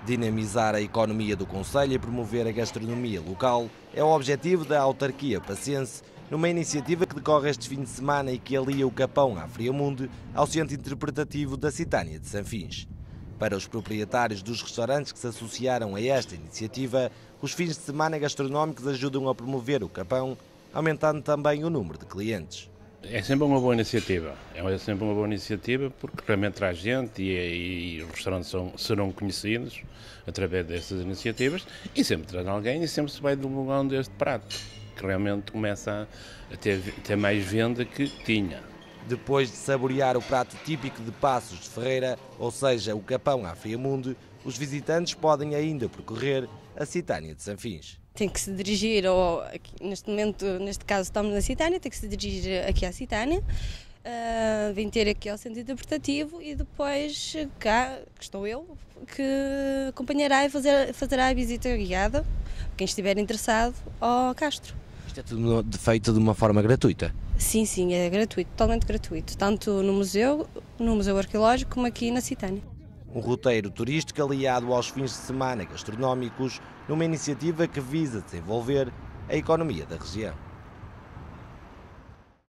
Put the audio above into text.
Dinamizar a economia do concelho e promover a gastronomia local é o objetivo da autarquia pacense, numa iniciativa que decorre este fim de semana e que alia o Capão à Friamunde ao centro interpretativo da Citânia de Sanfins. Para os proprietários dos restaurantes que se associaram a esta iniciativa, os fins de semana gastronómicos ajudam a promover o Capão, aumentando também o número de clientes. É sempre uma boa iniciativa, porque realmente traz gente e os restaurantes serão conhecidos através destas iniciativas e sempre traz alguém e sempre se vai divulgando este prato, que realmente começa a ter mais venda que tinha. Depois de saborear o prato típico de Passos de Ferreira, ou seja, o Capão à Friamunde, os visitantes podem ainda percorrer a Citânia de Sanfins. Tem que se dirigir, neste caso estamos na Citânia, tem que se dirigir aqui à Citânia, vem ter aqui ao centro interpretativo e depois cá estou eu, que acompanhará e fará a visita guiada, quem estiver interessado, ao Castro. Isto é tudo feito de uma forma gratuita? Sim, é gratuito, totalmente gratuito, tanto no Museu Arqueológico, como aqui na Citânia. Um roteiro turístico aliado aos fins de semana gastronómicos, numa iniciativa que visa desenvolver a economia da região.